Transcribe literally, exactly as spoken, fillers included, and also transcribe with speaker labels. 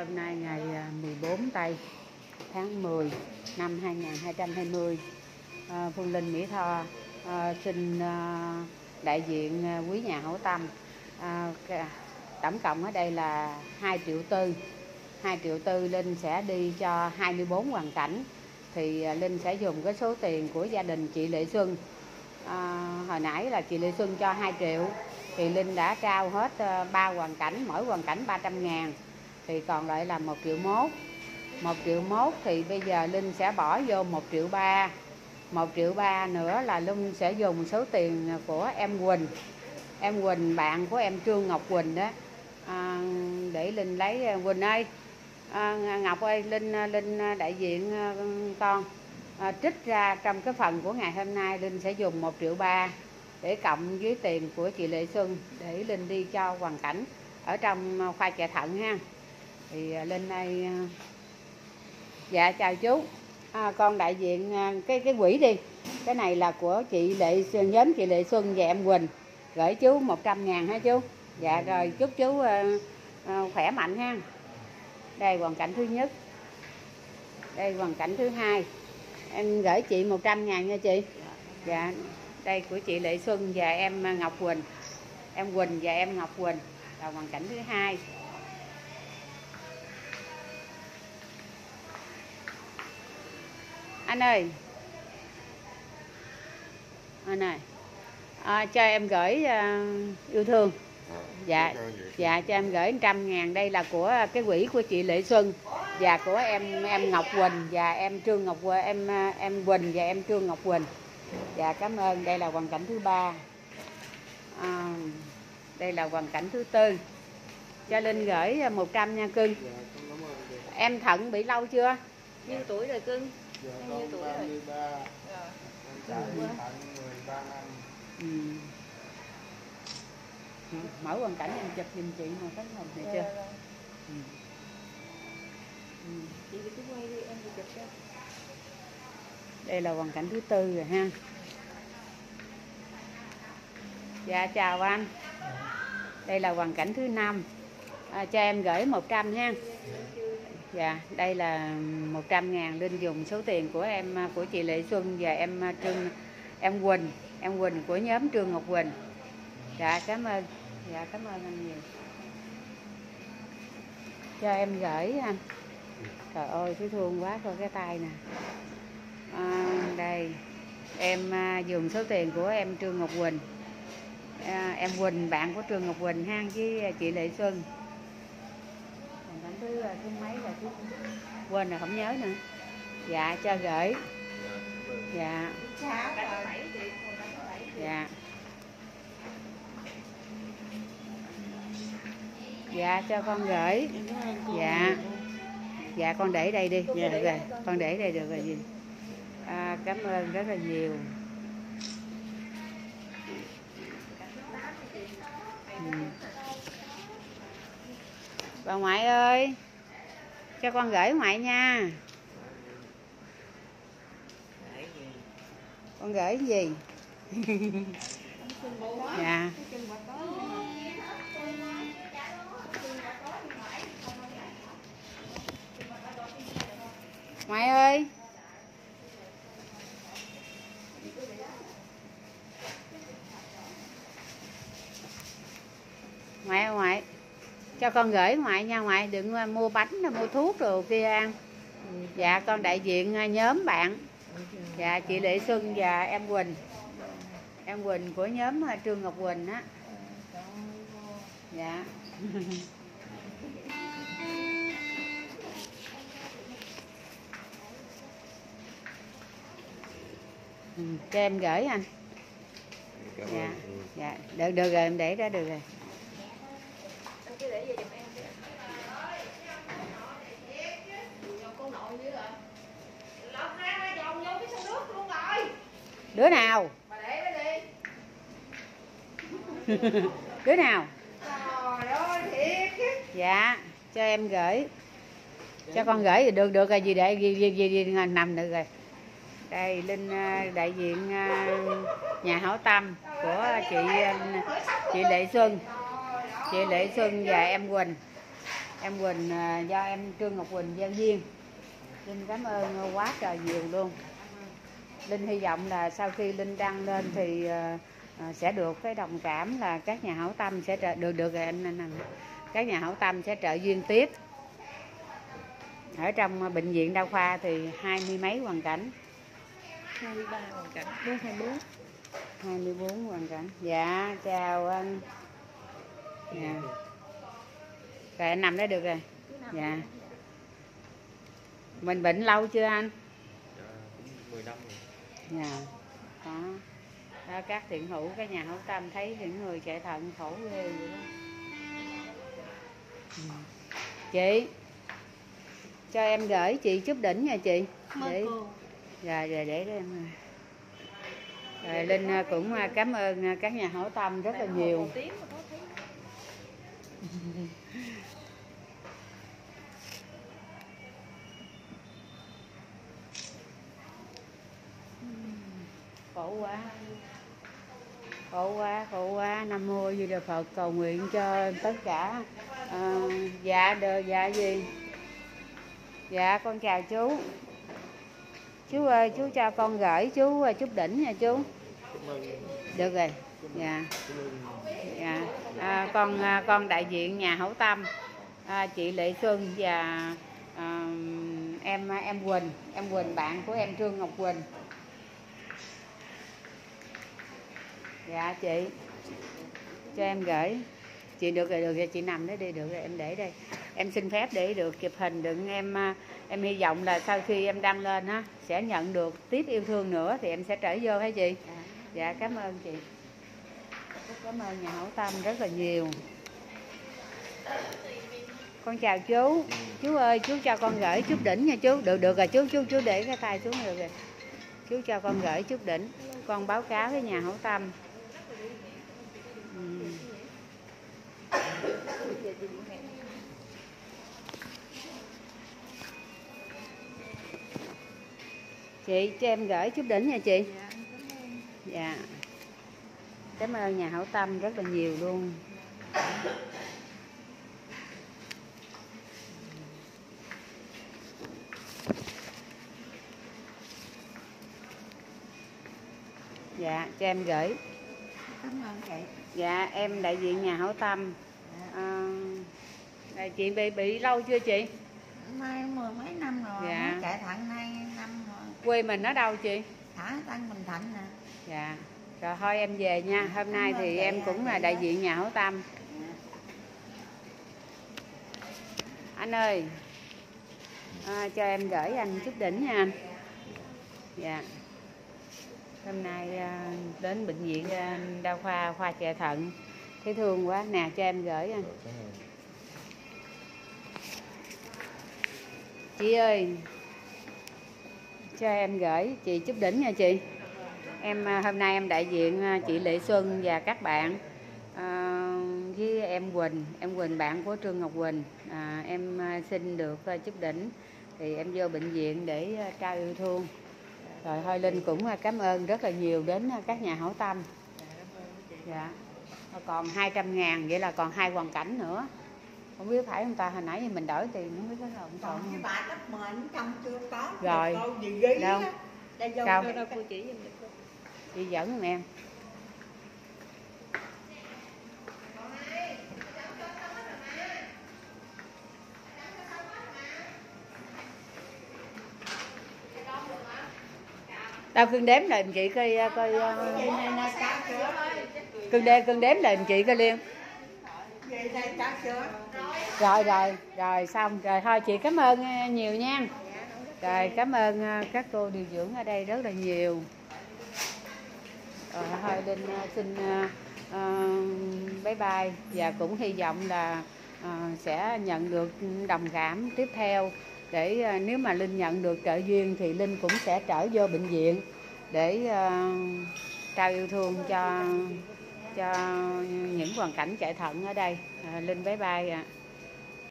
Speaker 1: Hôm nay ngày mười bốn tây tháng mười năm hai nghìn không trăm hai mươi, à, Phương Linh Mỹ Tho à, xin à, đại diện à, quý nhà hảo tâm, à, tổng cộng ở đây là hai triệu tư. hai triệu tư Linh sẽ đi cho hai mươi bốn hoàn cảnh. Thì à, Linh sẽ dùng cái số tiền của gia đình chị Lệ Xuân. À, hồi nãy là chị Lệ Xuân cho hai triệu, thì Linh đã trao hết ba uh, hoàn cảnh, mỗi hoàn cảnh ba trăm ngàn, thì còn lại là một triệu mốt. một triệu mốt thì bây giờ Linh sẽ bỏ vô một triệu ba. một triệu ba nữa là Linh sẽ dùng số tiền của em Quỳnh. Em Quỳnh bạn của em Trương Ngọc Quỳnh đó, à, để Linh lấy. Quỳnh ơi, à, Ngọc ơi, Linh Linh đại diện con à, trích ra trong cái phần của ngày hôm nay. Linh sẽ dùng một triệu ba để cộng với tiền của chị Lệ Xuân để Linh đi cho hoàn cảnh ở trong khoa chạy thận ha. Thì Linh đây, dạ chào chú, à, con đại diện cái cái quỹ đi. Cái này là của chị Lệ Xuân, nhóm chị Lệ Xuân và em Quỳnh gửi chú một trăm ngàn ha chú. Dạ rồi, chúc chú uh, uh, khỏe mạnh ha. Đây hoàn cảnh thứ nhất, đây hoàn cảnh thứ hai. Em gửi chị một trăm ngàn nha chị. Dạ, đây của chị Lệ Xuân và em Ngọc Quỳnh. Em Quỳnh và em Ngọc Quỳnh là hoàn cảnh thứ hai. Anh ơi, anh ơi, à, cho em gửi uh, yêu thương. Dạ, dạ cho em gửi một trăm ngàn. Đây là của cái quỹ của chị Lệ Xuân và của em em Ngọc Quỳnh và em Trương Ngọc Quỳnh, em em Quỳnh và em Trương Ngọc Quỳnh. Dạ cảm ơn. Đây là hoàn cảnh thứ ba. À, đây là hoàn cảnh thứ tư. Cho Linh gửi một trăm nha cưng. Em thận bị lâu chưa? Nhiêu tuổi rồi cưng? Em nhiêu tuổi rồi? Ừ. Mở hoàn cảnh em chụp giùm chị mà tấm hình này chưa? Ừ. Ừ. Chị cứ quay đi, em đi chụp cho. Đây là hoàn cảnh thứ tư rồi ha. Dạ chào anh. Đây là hoàn cảnh thứ năm. À, cho em gửi một trăm ha. Dạ, đây là một trăm ngàn. Linh dùng số tiền của em, của chị Lệ Xuân và em Trương, em Quỳnh, em Quỳnh của nhóm Trương Ngọc Quỳnh. Dạ cảm ơn. Dạ cảm ơn anh nhiều. Cho em gửi anh. Trời ơi thấy thương quá, coi cái tay nè. À, đây em à, dùng số tiền của em Trương Ngọc Quỳnh, à, em Quỳnh bạn của Trương Ngọc Quỳnh ha, với chị Lệ Xuân. Còn cảnh thứ thứ mấy là thứ quên rồi không nhớ nữa. Dạ cho gửi. Dạ. Dạ. Dạ cho con gửi. Dạ. Dạ con để đây đi. Dạ được rồi. Con để đây được rồi gì. À, cảm ơn rất là nhiều. Ừ. Bà ngoại ơi, cho con gửi ngoại nha. Con gửi gì? Dạ. Ngoại ơi. Ngoại ngoại, cho con gửi ngoại nha ngoại, đừng mua bánh mua thuốc rồi kia ăn. Dạ con đại diện nhóm bạn. Dạ chị Lệ Xuân và em Quỳnh. Em Quỳnh của nhóm Trương Ngọc Quỳnh á. Dạ. Ừ, cho em gửi anh. Dạ, dạ, được được rồi, em để đó được rồi. Đứa nào? Đứa nào? Dạ, cho em gửi. Cho con gửi được được rồi, gì để gì gì, gì, gì nằm được rồi. Đây Linh đại diện nhà hảo tâm của chị chị Lệ Xuân, chị Lệ Xuân và em Quỳnh. em Quỳnh, do em Trương Ngọc Quỳnh giao duyên. Linh cảm ơn quá trời nhiều luôn. Linh hy vọng là sau khi Linh đăng lên thì uh, sẽ được cái đồng cảm là các nhà hảo tâm sẽ trợ, được được anh, anh, anh các nhà hảo tâm sẽ trợ duyên tiếp. Ở trong bệnh viện đa khoa thì hai mươi mấy hoàn cảnh.
Speaker 2: hai mươi ba hoàn cảnh, bốn hai mươi bốn.
Speaker 1: hai mươi bốn hoàn cảnh. Dạ, chào anh. Dạ. Rồi anh nằm đó được rồi. Dạ. Mình bệnh lâu chưa anh?
Speaker 3: Dạ, cũng mười năm rồi.
Speaker 1: Dạ. Đó. Đó, các thiện hữu, các nhà hảo tâm thấy những người chạy thận khổ ghê vậy đó. Ừ. Chị, cho em gửi chị chút đỉnh nha chị. Để... Rồi, rồi để đó em. Rồi Linh cũng cảm ơn các nhà hảo tâm rất là nhiều. Khổ quá, khổ quá, khổ quá. Nam mô Di Đà Phật, cầu nguyện cho tất cả. À, dạ đời dạ gì? Dạ con chào chú. Chú ơi, chú cho con gửi chú chút đỉnh nha chú. Được rồi. Dạ. Dạ. À, con con đại diện nhà hảo tâm, à, chị Lệ Xuân và à, em em Quỳnh, em Quỳnh bạn của em Trương Ngọc Quỳnh. Dạ chị, cho em gửi. Chị được rồi, được rồi, chị nằm đấy đi, được rồi, em để đây. Em xin phép để được chụp hình, đừng em em hy vọng là sau khi em đăng lên á sẽ nhận được tiếp yêu thương nữa thì em sẽ trở vô hả chị? Dạ cảm ơn chị. Cảm ơn nhà hảo tâm rất là nhiều. Con chào chú. Chú ơi, chú cho con gửi chút đỉnh nha chú. Được được rồi chú, chú chú để cái tay xuống được rồi. Chú cho con gửi chút đỉnh. Con báo cáo với nhà hảo tâm. Ừ. Chị cho em gửi chút đỉnh nha chị. Dạ. Cảm ơn nhà hảo tâm rất là nhiều luôn. Dạ, cho em gửi.
Speaker 2: Cảm ơn chị.
Speaker 1: Dạ, em đại diện nhà hảo tâm. À, chị bị bị lâu chưa chị?
Speaker 2: Mai mười mấy năm rồi. Dạ. Chạy thận hai năm rồi.
Speaker 1: Quê mình ở đâu chị?
Speaker 2: Xã Tân Bình Thạnh nè.
Speaker 1: Dạ. Rồi thôi em về nha. Hôm nay thì em cũng là đại diện nhà hảo tâm. Anh ơi, à, cho em gửi anh chút đỉnh nha anh. Dạ. Hôm nay à, đến bệnh viện à, đa khoa khoa chạy thận, thấy thương quá nè, cho em gửi anh. Chị ơi, cho em gửi chị chút đỉnh nha chị. Em hôm nay em đại diện chị Lệ Xuân và các bạn, à, với em Quỳnh, em Quỳnh bạn của Trương Ngọc Quỳnh. À, em xin được chút đỉnh thì em vô bệnh viện để trao yêu thương. Rồi thôi Linh cũng cảm ơn rất là nhiều đến các nhà hảo tâm. Dạ. Còn hai trăm ngàn, vậy là còn hai hoàn cảnh nữa. Không biết phải không ta, hồi nãy mình đổi tiền không biết có không.
Speaker 2: Còn cái bà đất mệnh trong chưa có.
Speaker 1: Rồi.
Speaker 2: Đâu gì ghi
Speaker 1: đâu?
Speaker 2: Á. Đây vô
Speaker 1: Đâu?
Speaker 2: đâu cô chỉ giùm được.
Speaker 1: Chị dẫn giùm em. Đâu cưng đếm lại chị coi coi cưng đếm cưng đếm lại chị coi Liên. Rồi rồi rồi xong rồi thôi chị cảm ơn nhiều nha. Rồi cảm ơn các cô điều dưỡng ở đây rất là nhiều. Rồi thôi Linh xin uh, bye bye và cũng hy vọng là uh, sẽ nhận được đồng cảm tiếp theo. Để uh, nếu mà Linh nhận được trợ duyên thì Linh cũng sẽ trở vô bệnh viện để uh, trao yêu thương cho cho những hoàn cảnh chạy thận ở đây. uh, Linh bye bye ạ. À.